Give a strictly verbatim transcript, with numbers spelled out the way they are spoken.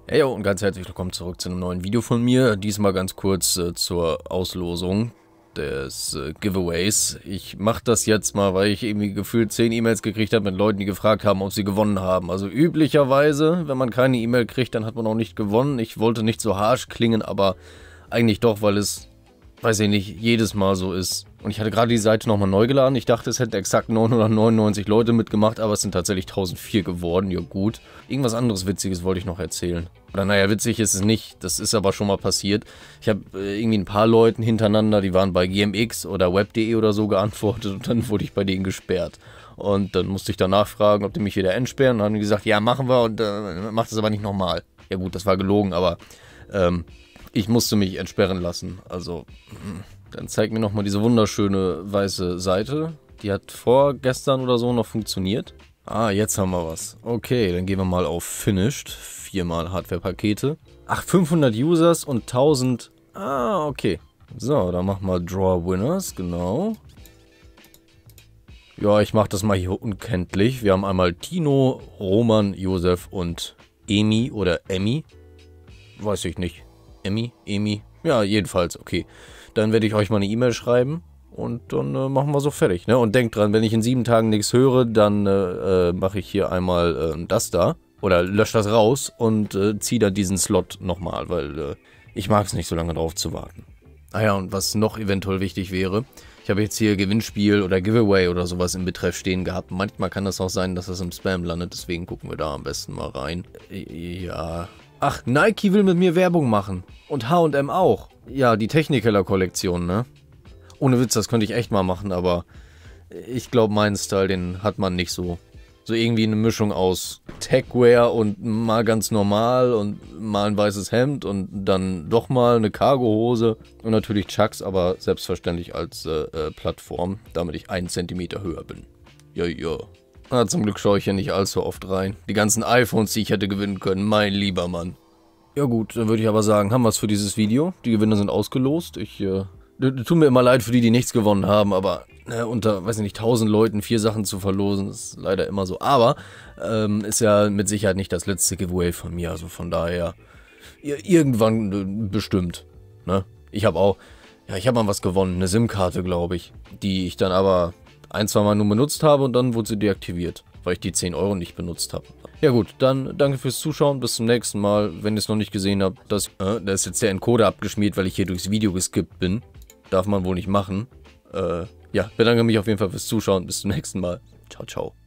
Hey yo, und ganz herzlich willkommen zurück zu einem neuen Video von mir. Diesmal ganz kurz äh, zur Auslosung des äh, Giveaways. Ich mache das jetzt mal, weil ich irgendwie gefühlt zehn E-Mails gekriegt habe mit Leuten, die gefragt haben, ob sie gewonnen haben. Also üblicherweise, wenn man keine E-Mail kriegt, dann hat man auch nicht gewonnen. Ich wollte nicht so harsch klingen, aber eigentlich doch, weil es, weiß ich nicht, jedes Mal so ist. Und ich hatte gerade die Seite nochmal neu geladen. Ich dachte, es hätten exakt neunhundertneunundneunzig Leute mitgemacht, aber es sind tatsächlich tausendvier geworden. Ja gut. Irgendwas anderes Witziges wollte ich noch erzählen. Oder naja, witzig ist es nicht. Das ist aber schon mal passiert. Ich habe äh, irgendwie ein paar Leuten hintereinander, die waren bei G M X oder web punkt de oder so geantwortet und dann wurde ich bei denen gesperrt. Und dann musste ich danach fragen, ob die mich wieder entsperren. Und dann haben die gesagt, ja, machen wir und äh, macht das aber nicht nochmal. Ja gut, das war gelogen, aber ähm, ich musste mich entsperren lassen. Also, dann zeigt mir nochmal diese wunderschöne weiße Seite. Die hat vorgestern oder so noch funktioniert. Ah, jetzt haben wir was. Okay, dann gehen wir mal auf Finished. Viermal Hardware-Pakete. Ach, fünfhundert Users und tausend. Ah, okay. So, dann machen wir Draw Winners, genau. Ja, ich mache das mal hier unkenntlich. Wir haben einmal Tino, Roman, Josef und Emi oder Emmy. Weiß ich nicht. Emmy? Emi? Ja, jedenfalls, okay. Dann werde ich euch mal eine E-Mail schreiben und dann äh, machen wir so fertig, ne? Und denkt dran, wenn ich in sieben Tagen nichts höre, dann äh, äh, mache ich hier einmal äh, das da oder lösche das raus und äh, ziehe dann diesen Slot nochmal, weil äh, ich mag es nicht so lange drauf zu warten. Ah ja, und was noch eventuell wichtig wäre, ich habe jetzt hier Gewinnspiel oder Giveaway oder sowas im Betreff stehen gehabt. Manchmal kann das auch sein, dass das im Spam landet, deswegen gucken wir da am besten mal rein. Ja... Ach, Nike will mit mir Werbung machen. Und H und M auch. Ja, die Technicolor-Kollektion, ne? Ohne Witz, das könnte ich echt mal machen, aber ich glaube, meinen Style, den hat man nicht so. So irgendwie eine Mischung aus Techwear und mal ganz normal und mal ein weißes Hemd und dann doch mal eine Cargohose und natürlich Chucks, aber selbstverständlich als äh, äh, Plattform, damit ich einen Zentimeter höher bin. Ja, ja. Ah, zum Glück schaue ich hier nicht allzu oft rein. Die ganzen iPhones, die ich hätte gewinnen können, mein lieber Mann. Ja gut, dann würde ich aber sagen, haben wir es für dieses Video. Die Gewinner sind ausgelost. Ich, äh, tut mir immer leid für die, die nichts gewonnen haben, aber äh, unter, weiß ich nicht, tausend Leuten vier Sachen zu verlosen, ist leider immer so. Aber, ähm, ist ja mit Sicherheit nicht das letzte Giveaway von mir, also von daher, irgendwann äh, bestimmt, ne? Ich habe auch, ja, ich habe mal was gewonnen, eine SIM-Karte, glaube ich, die ich dann aber ein, zwei Mal nur benutzt habe und dann wurde sie deaktiviert, weil ich die zehn Euro nicht benutzt habe. Ja gut, dann danke fürs Zuschauen, bis zum nächsten Mal. Wenn ihr es noch nicht gesehen habt, das, äh, da ist jetzt der Encoder abgeschmiert, weil ich hier durchs Video geskippt bin. Darf man wohl nicht machen. Äh, ja, bedanke mich auf jeden Fall fürs Zuschauen, bis zum nächsten Mal. Ciao, ciao.